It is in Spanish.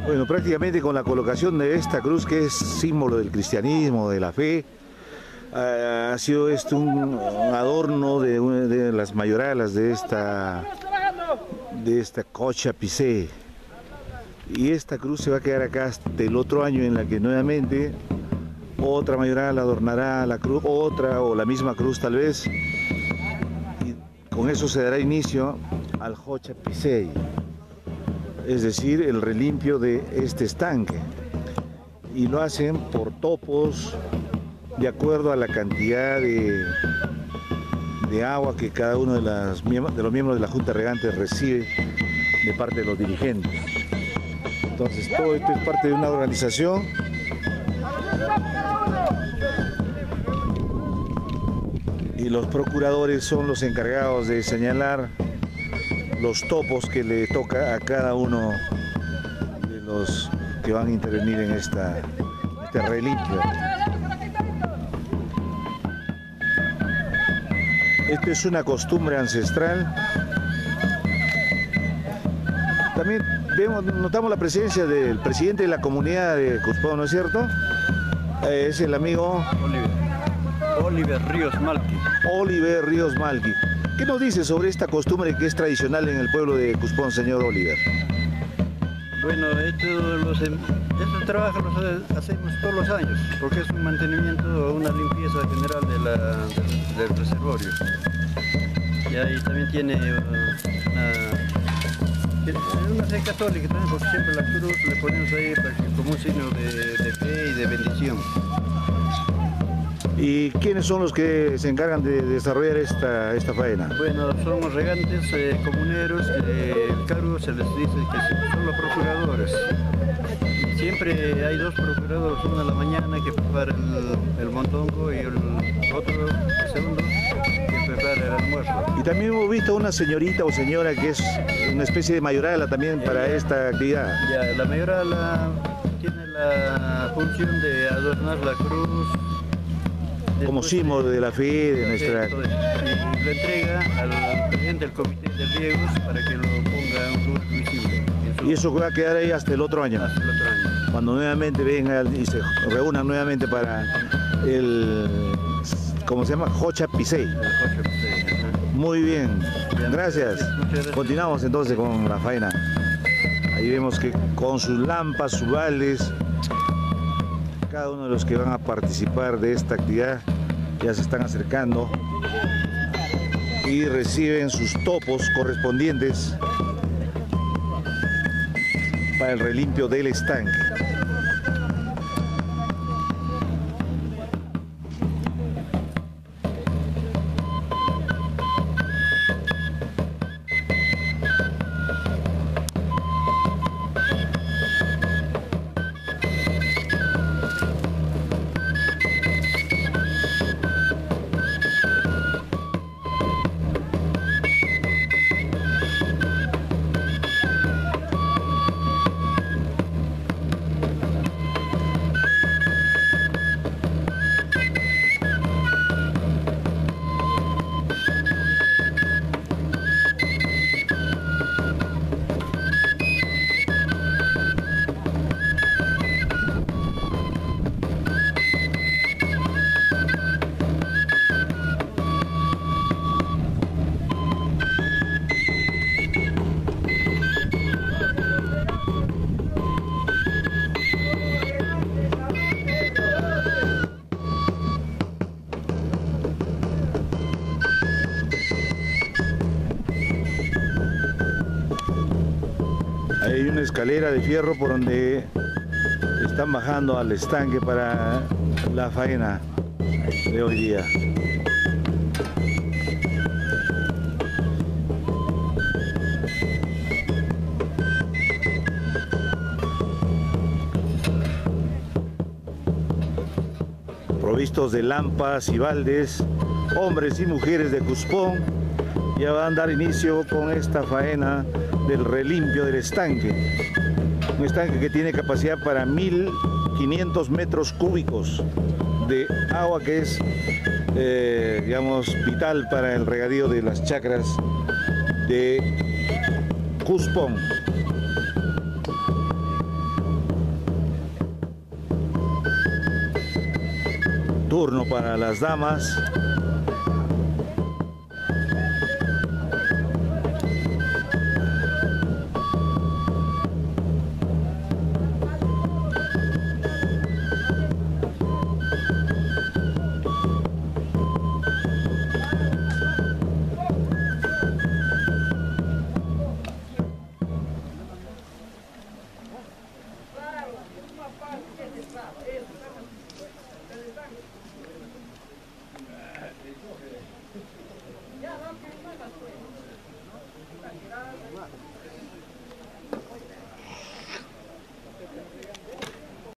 Bueno, prácticamente con la colocación de esta cruz, que es símbolo del cristianismo, de la fe, ha sido esto un adorno de las mayoralas de esta Cocha Pisé. Y esta cruz se va a quedar acá hasta el otro año, en la que nuevamente otra mayoral adornará la cruz, otra o la misma cruz tal vez, y con eso se dará inicio al Cocha Pisé, es decir, el relimpio de este estanque, y lo hacen por topos de acuerdo a la cantidad de agua que cada uno de los miembros de la Junta Regante recibe de parte de los dirigentes. Entonces todo esto es parte de una organización y los procuradores son los encargados de señalar los topos que le toca a cada uno de los que van a intervenir en este relimpio. Esto es una costumbre ancestral. También notamos la presencia del presidente de la comunidad de Cuspón, ¿no es cierto? Es el amigo Oliver Ríos Malqui. Oliver Ríos Malqui. ¿Qué nos dice sobre esta costumbre que es tradicional en el pueblo de Cuspón, señor Oliver? Bueno, este trabajo lo hacemos todos los años, porque es un mantenimiento, una limpieza general del reservorio. Y ahí también tiene una fe católica también, porque siempre la cruz le ponemos ahí como un signo de fe y de bendición. ¿Y quiénes son los que se encargan de desarrollar esta faena? Bueno, somos regantes, comuneros, el cargo se les dice que son los procuradores. Siempre hay dos procuradores, uno en la mañana que prepara el montongo y el otro, el segundo, que prepara el almuerzo. Y también hemos visto una señorita o señora que es una especie de mayorala también para esta actividad. Ya, la mayorala tiene la función de adornar la cruz. Como símbolo de la fe, de nuestra... Y lo entrega al presidente del comité de riegos para que lo ponga en un lugar visible. Y eso va a quedar ahí hasta el otro año. Hasta el otro año. Cuando nuevamente vengan y se reúnan nuevamente para el... ¿cómo se llama? Cocha Pisé. Muy bien, gracias. Continuamos entonces con la faena. Ahí vemos que con sus lampas, sus baldes, cada uno de los que van a participar de esta actividad ya se están acercando y reciben sus topos correspondientes para el relimpio del estanque. Hay una escalera de fierro por donde están bajando al estanque para la faena de hoy día. Provistos de lampas y baldes, hombres y mujeres de Cuspón ya van a dar inicio con esta faena del relimpio del estanque. Un estanque que tiene capacidad para 1500 metros cúbicos de agua, que es digamos vital para el regadío de las chacras de Cuspón. Turno para las damas.